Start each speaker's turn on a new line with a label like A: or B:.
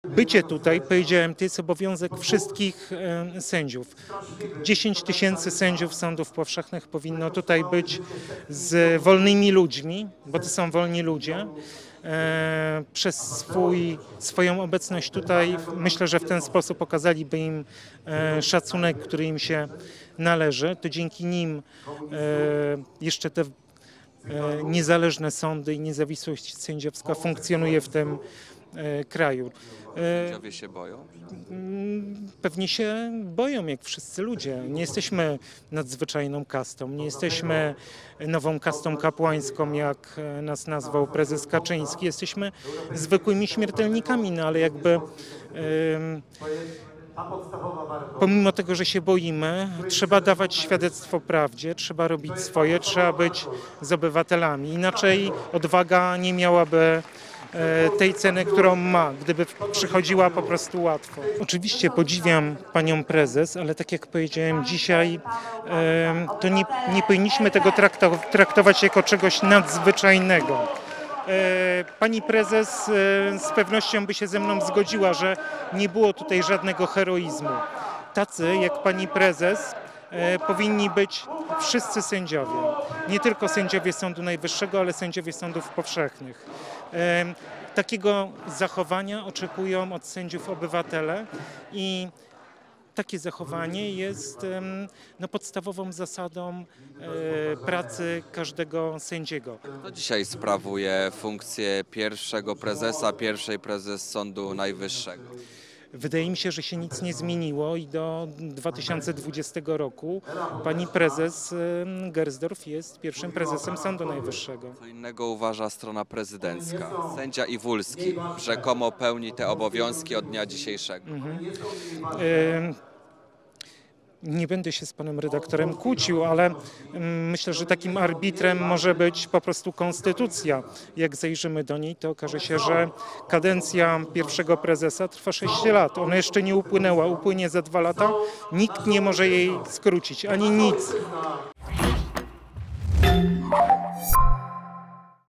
A: Bycie tutaj, powiedziałem, to jest obowiązek wszystkich sędziów. 10 tysięcy sędziów sądów powszechnych powinno tutaj być z wolnymi ludźmi, bo to są wolni ludzie. Przez swoją obecność tutaj myślę, że w ten sposób pokazaliby im szacunek, który im się należy. To dzięki nim jeszcze te niezależne sądy i niezawisłość sędziowska funkcjonuje w tym kraju.
B: Sędziowie się boją?
A: Pewnie się boją, jak wszyscy ludzie. Nie jesteśmy nadzwyczajną kastą, nie jesteśmy nową kastą kapłańską, jak nas nazwał prezes Kaczyński. Jesteśmy zwykłymi śmiertelnikami, no ale jakby pomimo tego, że się boimy, trzeba dawać świadectwo prawdzie, trzeba robić swoje, trzeba być z obywatelami. Inaczej odwaga nie miałaby tej ceny, którą ma, gdyby przychodziła po prostu łatwo. Oczywiście podziwiam panią prezes, ale tak jak powiedziałem dzisiaj, to nie powinniśmy tego traktować jako czegoś nadzwyczajnego. Pani prezes z pewnością by się ze mną zgodziła, że nie było tutaj żadnego heroizmu. Tacy jak pani prezes powinni być wszyscy sędziowie. Nie tylko sędziowie Sądu Najwyższego, ale sędziowie sądów powszechnych. Takiego zachowania oczekują od sędziów obywatele i takie zachowanie jest podstawową zasadą pracy każdego sędziego.
B: Kto dzisiaj sprawuje funkcję pierwszego prezesa, pierwszej prezes Sądu Najwyższego?
A: Wydaje mi się, że się nic nie zmieniło i do 2020 roku pani prezes Gersdorf jest pierwszym prezesem Sądu Najwyższego.
B: Co innego uważa strona prezydencka. Sędzia Iwulski rzekomo pełni te obowiązki od dnia dzisiejszego.
A: Nie będę się z panem redaktorem kłócił, ale myślę, że takim arbitrem może być po prostu konstytucja. Jak zajrzymy do niej, to okaże się, że kadencja pierwszego prezesa trwa 6 lat. Ona jeszcze nie upłynęła, upłynie za 2 lata. Nikt nie może jej skrócić, ani nic.